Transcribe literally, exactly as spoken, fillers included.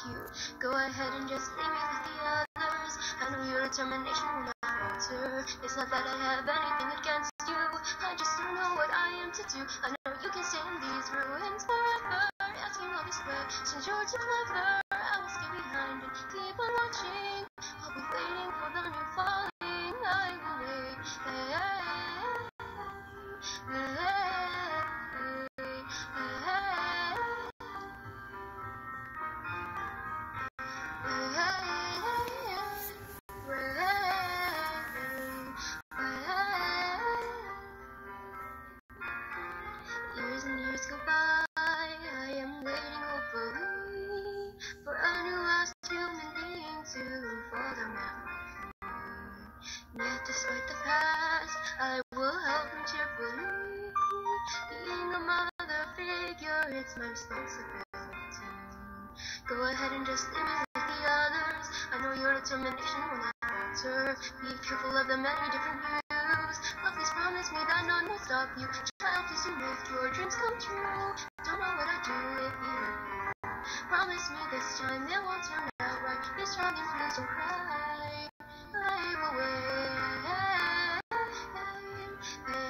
you. Go ahead and just leave me with the others. I know your determination will not falter. It's not that I have anything against you, I just don't know what I am to do. I know you can stay in these ruins forever, asking all these questions. You're too clever. I will stay behind and keep on watching. I'll be waiting for the new falling. I will wait. Hey, hey, hey, hey, years and years go by, I am waiting hopefully for a new last human being to fall down at my feet. Yet despite the past, I will help them cheerfully. Being a mother figure, it's my responsibility. Go ahead and just leave me with the others. I know your determination will not falter. Be careful of the many different views. But please promise me that none will stop you. Child, please do make your dreams come true. Don't know what I'd do if you hurt me. Promise me this time it won't turn out right. Be strong and please don't cry. I will wait.